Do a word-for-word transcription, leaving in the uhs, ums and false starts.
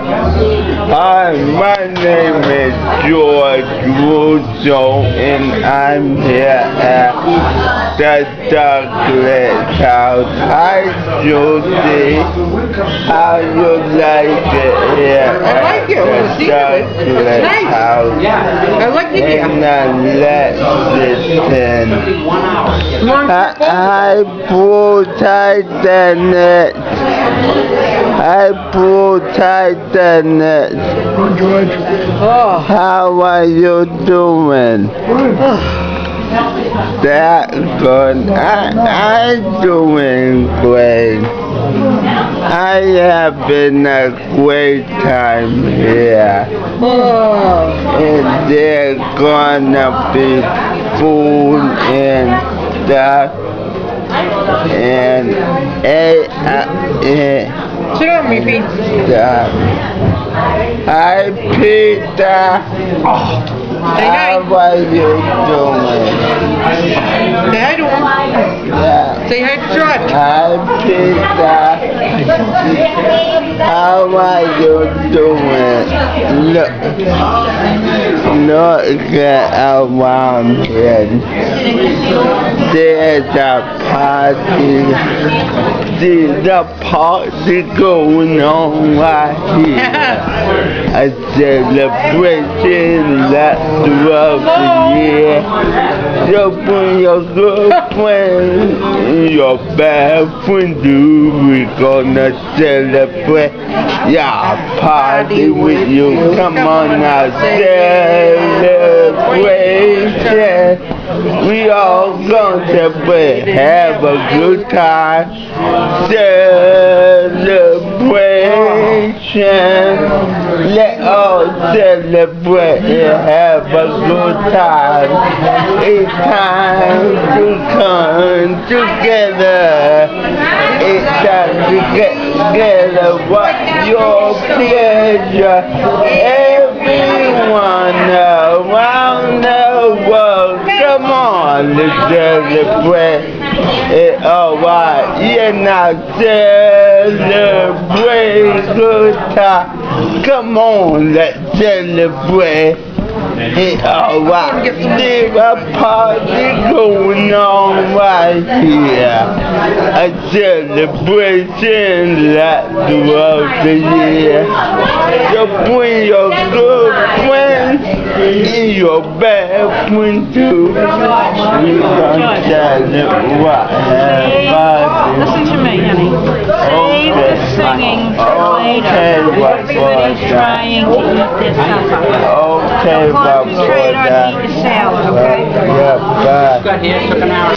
Hi, my name is George Russo, and I'm here at the Douglas house. Hi, Judy. How you like it here I like it. at Well, the see, Douglas it's nice. house I like it here. in Lexington? I protect it. I protect it. Oh. How are you doing? That good. I, I'm doing great. I have been a great time here. Oh. And there's gonna be food and stuff. And a and Sit down, Miffy. stuff. Hi, Peter. Say hi. How are you doing? Say hi to him. Yeah. Say hi to George. Hi, Peter. How are you doing? Look, look around here. There's a party. There's a party going on right here. A celebration that throughout the year. You bring your good friend, your bad friend, do we gonna celebrate? Yeah, party with you. Come on now, celebration. We all gonna celebrate, have a good time. Celebration. Let all celebrate and have a good time. It's time to come together. It's time to get together. What's your pleasure? Everyone around the world, come on, let's celebrate. It's alright. Yeah, now celebrate good time. Come on, let's celebrate. It's alright. There's a party going on right here. A celebration that throughout the year. You bring your good friends and your bad friends too. We gonna celebrate. Listen to me, honey. Save the singing for later. Everybody's trying to eat their supper. Okay, my Concentrate on brother. eating the salad, okay? Yeah, bye.